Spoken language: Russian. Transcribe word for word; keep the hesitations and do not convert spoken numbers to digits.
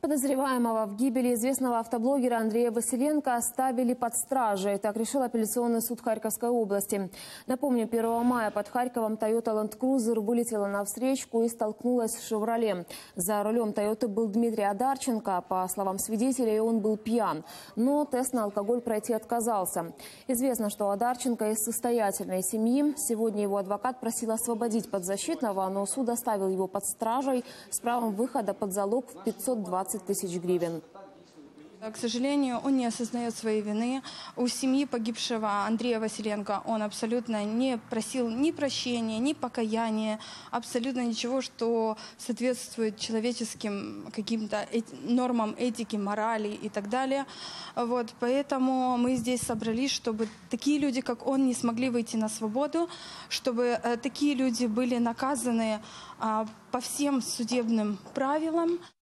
Подозреваемого в гибели известного автоблогера Андрея Василенко оставили под стражей. Так решил апелляционный суд Харьковской области. Напомню, первого мая под Харьковом Toyota Land Cruiser вылетела на встречку и столкнулась с «Шевроле». За рулем Toyota был Дмитрий Одарченко. По словам свидетелей, он был пьян. Но тест на алкоголь пройти отказался. Известно, что Одарченко из состоятельной семьи. Сегодня его адвокат просил освободить подзащитного, но суд оставил его под стражей с правом выхода под залог в пятьсот двадцать тысяч гривен. К сожалению, он не осознает своей вины. У семьи погибшего Андрея Василенко он абсолютно не просил ни прощения, ни покаяния, абсолютно ничего, что соответствует человеческим каким-то нормам этики, морали и так далее. Вот, поэтому мы здесь собрались, чтобы такие люди, как он, не смогли выйти на свободу, чтобы такие люди были наказаны по всем судебным правилам.